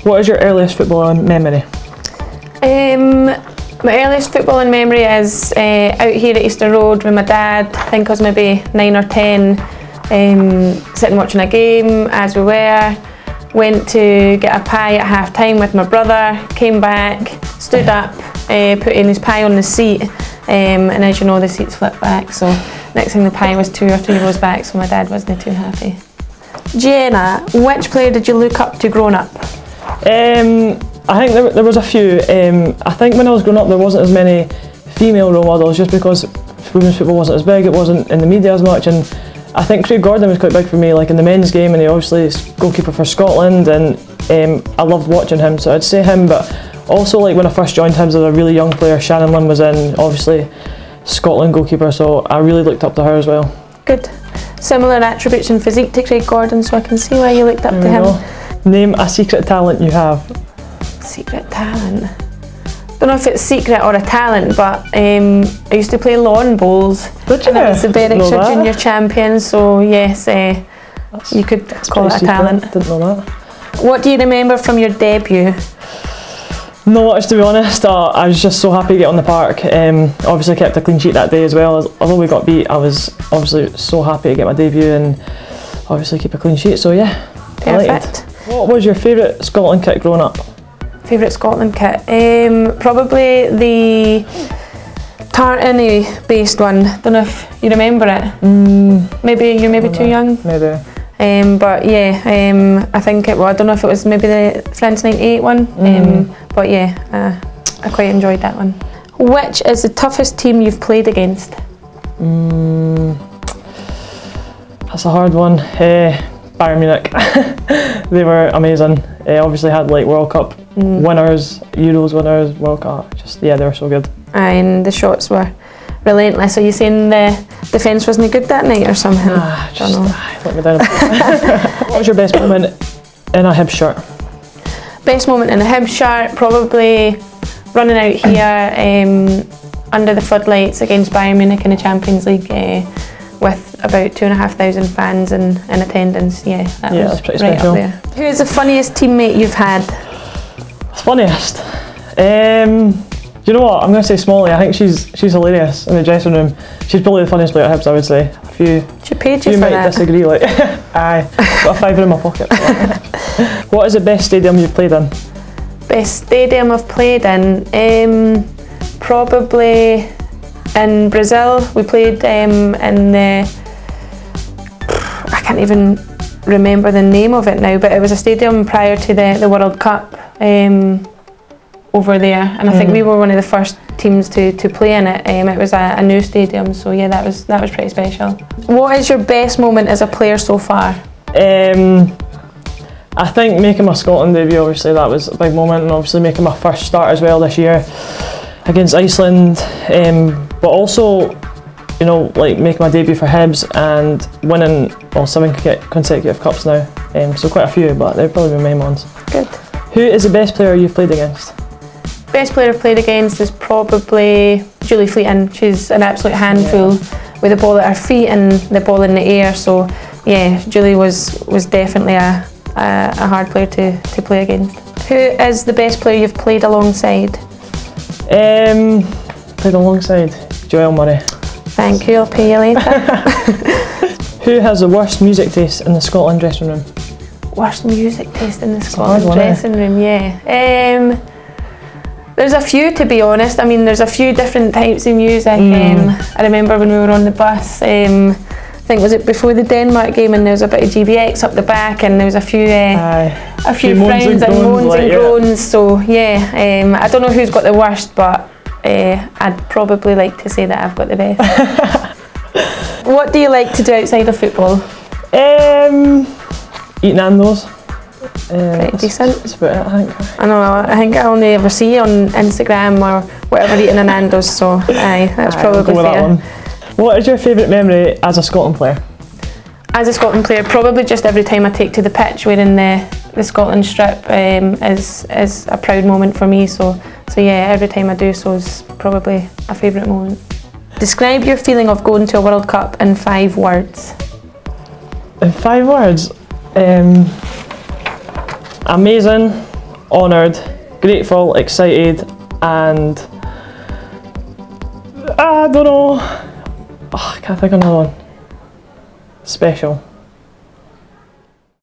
What is your earliest footballing memory? My earliest footballing memory is out here at Easter Road with my dad. I think I was maybe 9 or 10, sitting watching a game as we were. Went to get a pie at half time with my brother, came back, stood up, put in his pie on the seat, and as you know the seats flip back, so next thing the pie was 2 or 3 rows back, so my dad wasn't too happy. Jenna, which player did you look up to growing up? I think there was a few. I think when I was growing up there wasn't as many female role models just because women's football wasn't as big, it wasn't in the media as much, and I think Craig Gordon was quite big for me, like in the men's game, and he obviously is goalkeeper for Scotland, and I loved watching him, so I'd say him. But also, like when I first joined him as a really young player, Shannon Lynn was in, obviously Scotland goalkeeper, so I really looked up to her as well. Good. Similar attributes and physique to Craig Gordon, so I can see why you looked up to him. Name a secret talent you have. Secret talent? Don't know if it's secret or a talent, but I used to play lawn bowls. Did you? And I was the Berwickshire Junior Champion, so yes, you could call it a talent. Didn't know that. What do you remember from your debut? Not much, to be honest. I was just so happy to get on the park. Obviously kept a clean sheet that day as well. Although we got beat, I was obviously so happy to get my debut and obviously keep a clean sheet, so yeah. Perfect. What was your favourite Scotland kit growing up? Favourite Scotland kit? Probably the tartany based one. Don't know if you remember it. Maybe you're too young. Maybe. But yeah, I think it. Well, I don't know if it was maybe the France '98 one. But yeah, I quite enjoyed that one. Which is the toughest team you've played against? That's a hard one. Bayern Munich. They were amazing. Obviously had like World Cup winners, Euros winners, World Cup. They were so good. And the shots were relentless. Are you saying the defence wasn't good that night or something? Just let me down. What was your best moment in a Hibs shirt? Best moment in a Hibs shirt, probably running out here under the floodlights against Bayern Munich in the Champions League with about 2,500 fans in attendance. Yeah, that's pretty right special. Up there. Who is the funniest teammate you've had? Funniest? Do you know what? I'm going to say Smalley. I think she's hilarious in the dressing room. She's probably the funniest player at Hibs, I would say. She paid you for might that. Disagree, like. Aye, got a fiver in my pocket. What is the best stadium you've played in? Best stadium I've played in? Probably in Brazil. We played in the... I can't even remember the name of it now, but it was a stadium prior to the World Cup over there, and I think we were one of the first teams to play in it. It was a new stadium, so yeah, that was pretty special. What is your best moment as a player so far? I think making my Scotland debut, obviously that was a big moment, and obviously making my first start as well this year against Iceland, but also, you know, like making my debut for Hibs and winning 7 consecutive cups now. So quite a few, but they're probably my main ones. Good. Who is the best player you've played against? Best player I've played against is probably Julie Fleeton. She's an absolute handful with the ball at her feet and the ball in the air. So yeah, Julie was definitely a hard player to play against. Who is the best player you've played alongside? Played alongside Joelle Murray. Thank you, I'll pay you later. Who has the worst music taste in the Scotland dressing room? Worst music taste in the Scotland dressing room, yeah. There's a few, to be honest. I mean, there's a few different types of music. I remember when we were on the bus, I think was it before the Denmark game, and there was a bit of GBX up the back, and there was a few frowns and moans and groans. So yeah, I don't know who's got the worst, but I'd probably like to say that I've got the best. What do you like to do outside of football? Eat Nando's. Pretty decent. That's about it, I think. I think I only ever see you on Instagram or whatever eating a Nando's, so aye, that's probably fair. That one. What is your favourite memory as a Scotland player? As a Scotland player, probably just every time I take to the pitch wearing the Scotland strip is a proud moment for me. So yeah, every time I do so is probably a favourite moment. Describe your feeling of going to a World Cup in 5 words. In 5 words? Amazing, honoured, grateful, excited, and I don't know. Oh, I can't think of another one. Special.